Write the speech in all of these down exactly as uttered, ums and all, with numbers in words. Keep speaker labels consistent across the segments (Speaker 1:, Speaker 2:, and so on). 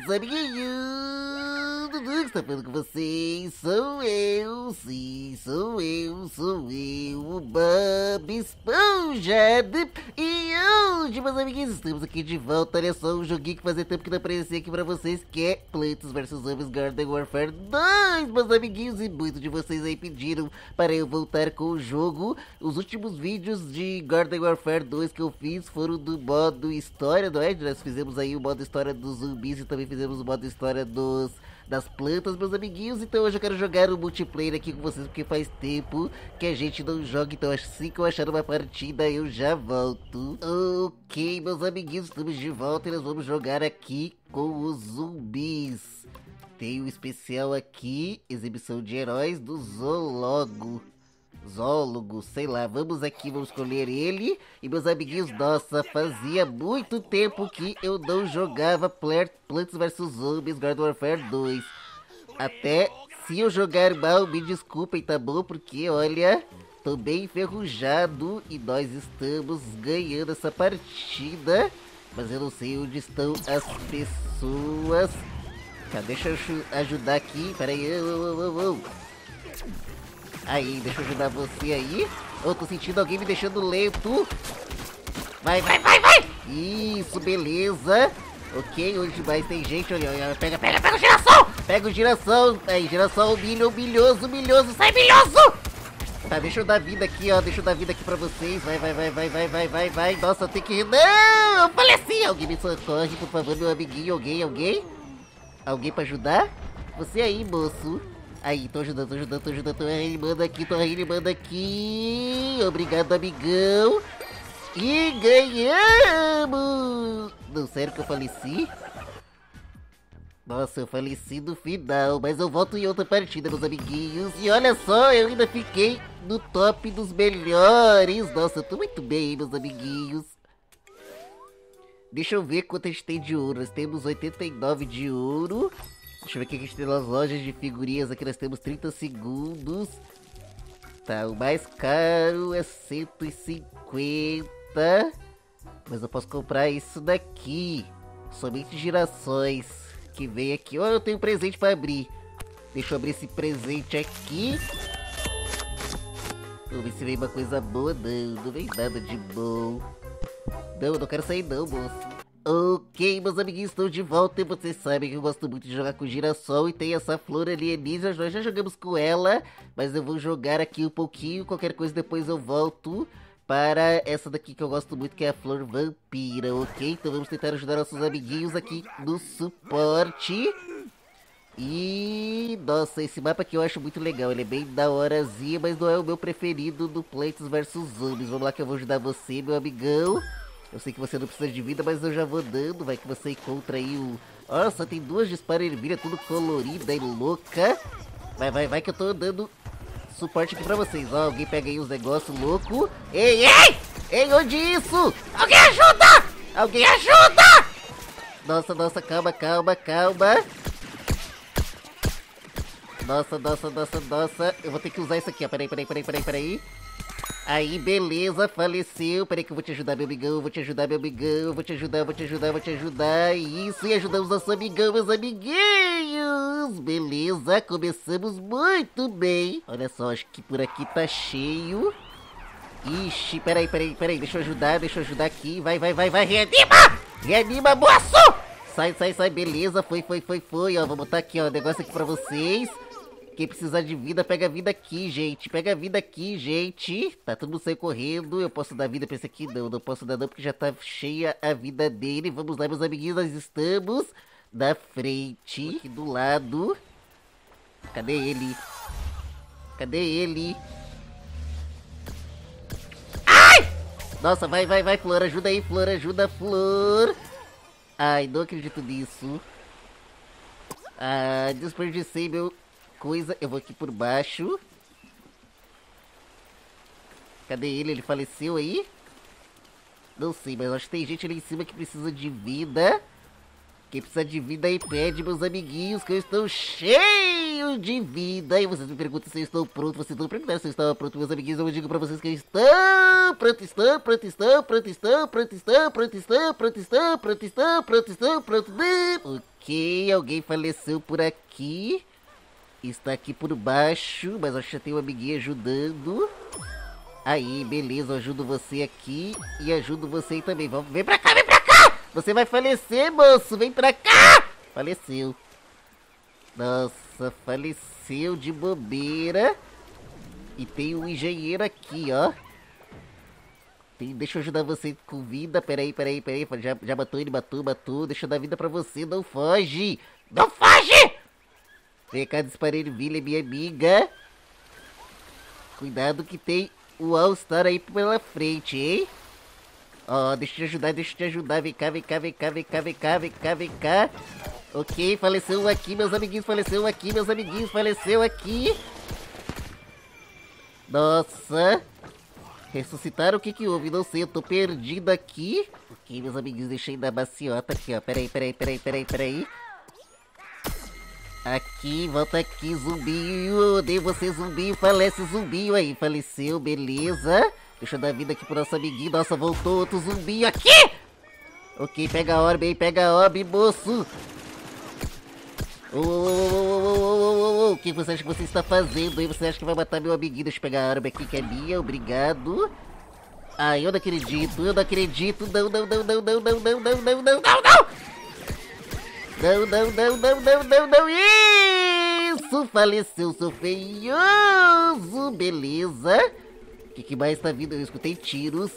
Speaker 1: meus amiguinhos, tudo que está falando com vocês? Sou eu, sim, sou eu, sou eu, o Bob Esponja. E hoje, meus amiguinhos, estamos aqui de volta. Olha só, um joguinho que fazia tempo que não aparecia aqui pra vocês, que é Plants versus. Zombies Garden Warfare dois, meus amiguinhos. E muitos de vocês aí pediram para eu voltar com o jogo. Os últimos vídeos de Garden Warfare dois que eu fiz foram do modo história, não é? Nós fizemos aí o modo história dos zumbis e também fizemos o modo história dos, das plantas, meus amiguinhos. Então hoje eu quero jogar o multiplayer aqui com vocês, porque faz tempo que a gente não joga. Então assim que eu achar uma partida eu já volto. Ok, meus amiguinhos, estamos de volta e nós vamos jogar aqui com os zumbis. Tem um especial aqui, exibição de heróis do Zoólogo. Zoólogo, sei lá, vamos aqui, vamos escolher ele. E meus amiguinhos, nossa, fazia muito tempo que eu não jogava Plants versus. Zombies Garden Warfare dois. Até se eu jogar mal, me desculpem, tá bom? Porque, olha, tô bem enferrujado e nós estamos ganhando essa partida. Mas eu não sei onde estão as pessoas. Tá, deixa eu ajudar aqui, peraí, oh, oh, oh, oh. Aí, deixa eu ajudar você aí. Eu tô sentindo alguém me deixando lento. Vai, vai, vai, vai! Isso, beleza. Ok, onde mais tem gente? Olha, olha, pega, pega, pega o girassol! Pega o girassol! Aí, girassol, milho, milhoso, milhoso, sai milhoso! Tá, deixa eu dar vida aqui, ó. Deixa eu dar vida aqui pra vocês. Vai, vai, vai, vai, vai, vai, vai, vai. Nossa, eu tenho que... Não! Eu falei assim! Alguém me socorre, por favor, meu amiguinho. Alguém, alguém? Alguém pra ajudar? Você aí, moço. Aí, tô ajudando, tô ajudando, tô ajudando, tô reanimando aqui, tô reanimando aqui. Obrigado, amigão. E ganhamos! Não, sério que eu faleci? Nossa, eu faleci no final, mas eu volto em outra partida, meus amiguinhos. E olha só, eu ainda fiquei no top dos melhores. Nossa, eu tô muito bem, meus amiguinhos. Deixa eu ver quanto a gente tem de ouro. Nós temos oitenta e nove de ouro. Deixa eu ver o que a gente tem nas lojas de figurinhas. Aqui nós temos trinta segundos. Tá, o mais caro é cento e cinquenta. Mas eu posso comprar isso daqui. Somente girassóis. Que vem aqui. Ó, oh, eu tenho um presente pra abrir. Deixa eu abrir esse presente aqui. Vamos ver se vem uma coisa boa. Não, não vem nada de bom. Não, eu não quero sair não, moço. Ok, meus amiguinhos, estou de volta e vocês sabem que eu gosto muito de jogar com girassol e tem essa flor alienígena. Nós já jogamos com ela, mas eu vou jogar aqui um pouquinho, qualquer coisa depois eu volto para essa daqui que eu gosto muito, que é a flor vampira, ok? Então vamos tentar ajudar nossos amiguinhos aqui no suporte. E... nossa, esse mapa aqui eu acho muito legal, ele é bem da horazinha, mas não é o meu preferido do Plants versus. Zombies. Vamos lá que eu vou ajudar você, meu amigão. Eu sei que você não precisa de vida, mas eu já vou dando. Vai que você encontra aí o... Nossa, tem duas disparos ervilha, tudo colorida e louca. Vai, vai, vai que eu tô dando suporte aqui pra vocês. Ó, alguém pega aí os negócios loucos. Ei, ei! Ei, onde isso? Alguém ajuda! Alguém ajuda! Nossa, nossa, calma, calma, calma. Nossa, nossa, nossa, nossa. Eu vou ter que usar isso aqui, ó. Peraí, peraí, peraí, peraí, peraí. Aí, beleza, faleceu. Peraí que eu vou te ajudar, meu amigão. Vou te ajudar, meu amigão. Vou te ajudar, vou te ajudar, vou te ajudar. Isso, e ajudamos nosso amigão, meus amiguinhos. Beleza, começamos muito bem. Olha só, acho que por aqui tá cheio. Ixi, peraí, peraí, peraí. Deixa eu ajudar, deixa eu ajudar aqui. Vai, vai, vai, vai. Reanima! Reanima, moço! Sai, sai, sai. Beleza, foi, foi, foi, foi. Ó, vou botar aqui, ó, negócio aqui pra vocês. Quem precisar de vida, pega a vida aqui, gente. Pega a vida aqui, gente. Tá todo mundo saindo correndo. Eu posso dar vida pra esse aqui? Não, não posso dar não, porque já tá cheia a vida dele. Vamos lá, meus amiguinhos. Nós estamos na frente. Aqui do lado. Cadê ele? Cadê ele? Ai! Nossa, vai, vai, vai, Flor. Ajuda aí, Flor. Ajuda, Flor. Ai, não acredito nisso. Ah, desperdicei meu... coisa, eu vou aqui por baixo. Cadê ele? Ele faleceu aí? Não sei, mas acho que tem gente ali em cima que precisa de vida. Quem precisa de vida aí pede, meus amiguinhos, que eu estou cheio um de vida. E vocês me perguntam se eu estou pronto. Vocês não perguntaram se eu estava pronto, meus amiguinhos. Eu digo pra vocês que eu estou pronto, estou pronto, estou pronto, estou pronto, estou pronto, estou pronto, estou pronto, estou pronto, estou pronto. Ok, alguém faleceu por aqui. Está aqui por baixo, mas acho que já tem um amiguinho ajudando. Aí, beleza, eu ajudo você aqui e ajudo você aí também. Vamos, vem pra cá, vem pra cá! Você vai falecer, moço, vem pra cá! Faleceu. Nossa, faleceu de bobeira. E tem um engenheiro aqui, ó. Tem, deixa eu ajudar você com vida. Peraí, peraí, peraí. Já, já matou ele, matou, matou. Deixa eu dar vida pra você, não foge! Não foge! Vem cá, Disparelho Vila, minha amiga. Cuidado que tem o All-Star aí pela frente, hein? Ó, deixa eu te ajudar, deixa eu te ajudar. Vem cá, vem cá, vem cá, vem cá, vem cá, vem cá, vem cá. Ok, faleceu um aqui, meus amiguinhos. Faleceu um aqui, meus amiguinhos. Faleceu aqui. Nossa. Ressuscitaram? O que que houve? Não sei, eu tô perdido aqui. Ok, meus amiguinhos, deixei da maciota aqui, ó. Peraí, peraí, peraí, peraí, peraí. Aqui, volta aqui, zumbinho. Odeio você, zumbinho. Falece, zumbinho aí. Faleceu, beleza. Deixa eu dar vida aqui pro nosso amiguinho. Nossa, voltou outro zumbinho aqui. Ok, pega a orbe aí, pega a orbe, moço. O que você acha que você está fazendo aí? Você acha que vai matar meu amiguinho? Deixa eu pegar a orbe aqui, que é minha. Obrigado. Ah, eu não acredito, eu não acredito. Não, não, não, não, não, não, não, não, não, não, não, não. Não, não, não, não, não, não, não, isso! Faleceu, seu feioso! Beleza! O que, que mais tá vindo? Eu escutei tiros.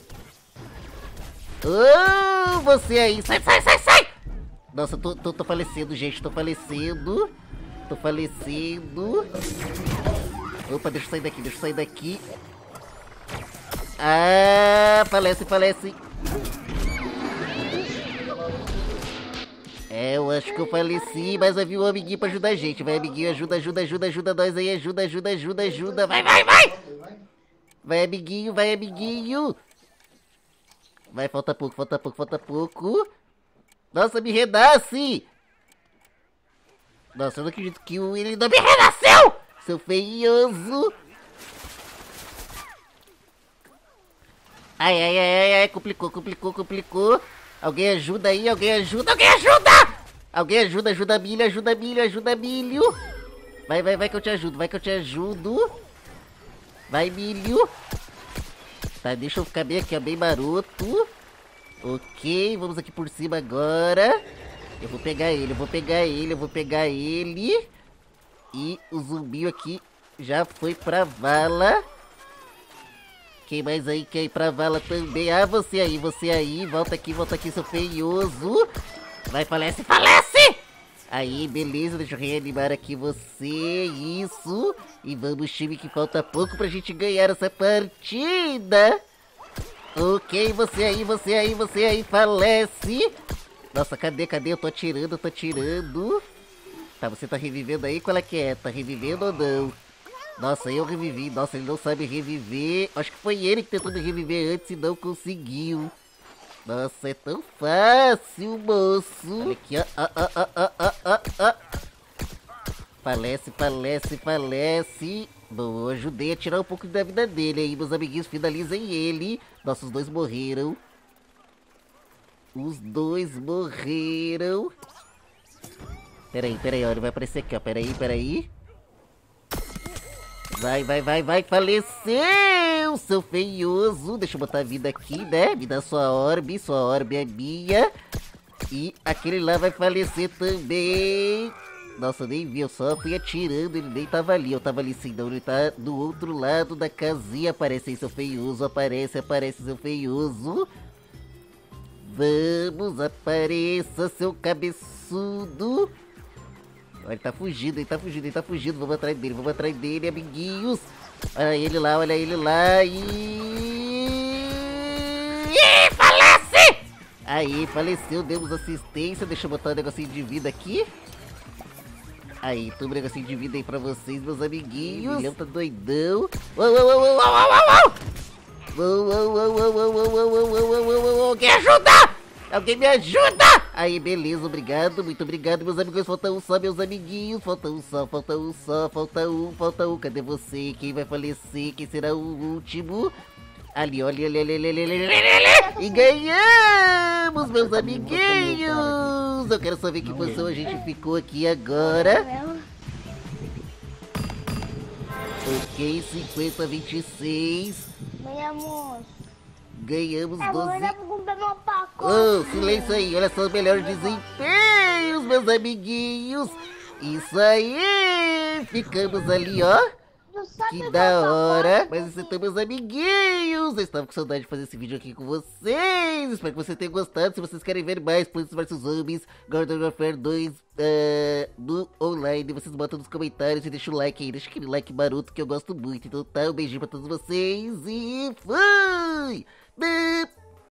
Speaker 1: Oh, você aí! Sai, sai, sai, sai! Nossa, tô, tô, tô falecendo, gente, tô falecendo. Tô falecendo. Opa, deixa eu sair daqui, deixa eu sair daqui. Ah, falece, falece. É, eu acho que eu faleci, mas vai vir um amiguinho pra ajudar a gente. Vai, amiguinho, ajuda, ajuda, ajuda, ajuda nós aí. Ajuda, ajuda, ajuda, ajuda. Vai, vai, vai! Vai, amiguinho, vai, amiguinho. Vai, falta pouco, falta pouco, falta pouco. Nossa, me renasce! Nossa, eu não acredito que o ele não me renasceu! Seu feioso! Ai, ai, ai, ai, ai, complicou, complicou, complicou. Alguém ajuda aí, alguém ajuda, alguém ajuda! Alguém ajuda, ajuda milho, ajuda milho, ajuda milho. Vai, vai, vai que eu te ajudo, vai que eu te ajudo. Vai, milho. Tá, deixa eu ficar bem aqui, ó, bem maroto. Ok, vamos aqui por cima agora. Eu vou pegar ele, eu vou pegar ele, eu vou pegar ele. E o zumbinho aqui já foi pra vala. Quem mais aí quer ir pra vala também? Ah, você aí, você aí. Volta aqui, volta aqui, seu feioso. Vai, falece, falece! Aí, beleza, deixa eu reanimar aqui você. Isso. E vamos, time, que falta pouco pra gente ganhar essa partida. Ok, você aí, você aí, você aí, falece. Nossa, cadê, cadê? Eu tô atirando, eu tô atirando. Tá, você tá revivendo aí? Qual é que é? Tá revivendo ou não? Nossa, eu revivi. Nossa, ele não sabe reviver. Acho que foi ele que tentou me reviver antes e não conseguiu. Nossa, é tão fácil, moço. Olha aqui, ó. Ó, ó, ó, ó, ó, ó, ó. Falece, falece, falece. Bom, eu ajudei a tirar um pouco da vida dele aí. Meus amiguinhos, finalizem ele. Nossa, os dois morreram. Os dois morreram. Peraí, peraí, olha, vai aparecer aqui, ó. Peraí, peraí. Vai, vai, vai, vai, faleceu, seu feioso. Deixa eu botar a vida aqui, né? Me dá sua orbe, sua orbe é minha. E aquele lá vai falecer também. Nossa, eu nem vi, eu só fui atirando, ele nem tava ali. Eu tava ali sim, não, ele tá do outro lado da casinha. Aparece aí, seu feioso, aparece, aparece, seu feioso. Vamos, apareça, seu cabeçudo. Ele tá fugindo, ele tá fugindo, ele tá fugindo. Vamos atrás dele, vamos atrás dele, amiguinhos. Olha ele lá, olha ele lá. E... Ih, falece! Aí, faleceu, demos assistência. Deixa eu botar um negocinho de vida aqui. Aí, toma um negocinho de vida aí pra vocês, meus amiguinhos. O milhão tá doidão. Uou, uou, uou, uou, uou, uou, uou. Uou, uou, uou, uou, uou, uou, uou, uou, uou, uou, uou. Alguém ajuda! Alguém me ajuda! Aí, beleza, obrigado, muito obrigado, meus amigos. Falta um só, meus amiguinhos. Falta um só, falta um só, falta um, falta um. Cadê você? Quem vai falecer? Quem será o último? Ali, olha, olha, olha, olha, olha, olha, olha. E ganhamos, meus amiguinhos. Eu quero saber que posição a gente ficou aqui agora. Ok, cinquenta a vinte e seis.
Speaker 2: Ganhamos.
Speaker 1: Ganhamos
Speaker 2: Eu vou
Speaker 1: doze.
Speaker 2: olhar pra comprar meu pacote.
Speaker 1: Oh, silêncio aí, olha só os melhores desempenhos, meus amiguinhos. Isso aí, ficamos ali, ó.
Speaker 2: Tu sabe
Speaker 1: Que
Speaker 2: meu
Speaker 1: da hora.
Speaker 2: pacote?
Speaker 1: Mas esses são meus amiguinhos. Eu estava com saudade de fazer esse vídeo aqui com vocês. Espero que vocês tenham gostado. Se vocês querem ver mais Plants versus. Zombies Garden Warfare dois uh, no online, vocês botam nos comentários e deixa o like aí. Deixa aquele like maroto que eu gosto muito. Então tá, um beijinho pra todos vocês e fui!